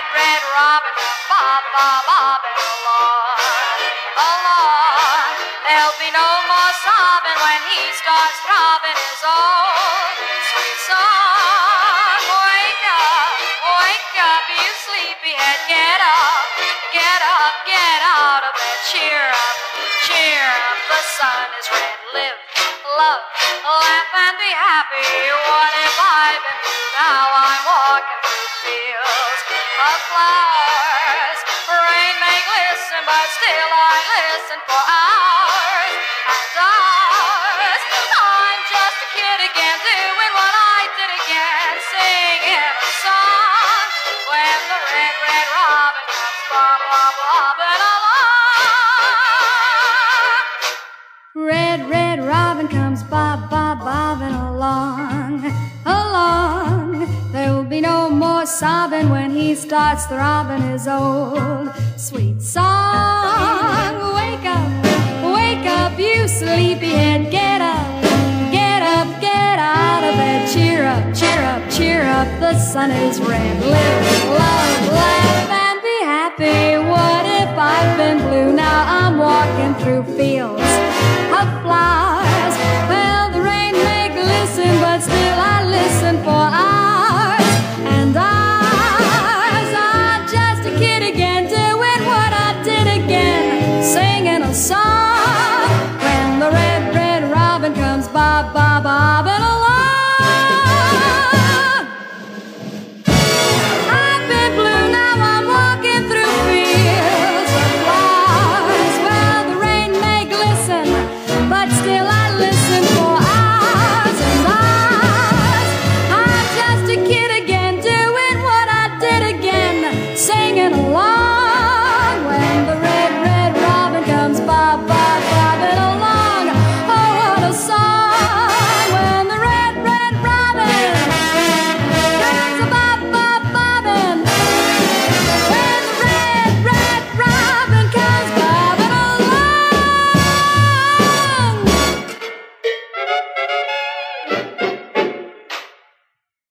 red robin comes bobbing along, along. There'll be no more sobbing when he starts throbbing his old sweet song. Wake up, you sleepyhead, get up, get out of bed. Cheer up, the sun is red. Live, love, laugh and be happy. What if I've been blue? Now I'm walking through fields of flowers. Rain may glisten, but still I listen for hours and hours. I'm just a kid again, doing what I did again, singing a song when the red, red robin comes bobbing along. Red, red robin comes bobbing along, along. There will be no more sobbing when he starts throbbing his old sweet song. Wake up, you sleepyhead, get up, get out of bed. Cheer up, the sun is red. Live, love, laugh and be happy. What if I've been blue? Now I'm walking through fields of flowers. Well, the rain may glisten, but still I listen for hours and hours. I'm just a kid again, doing what I did again, singing a song when the red, red robin comes bobbing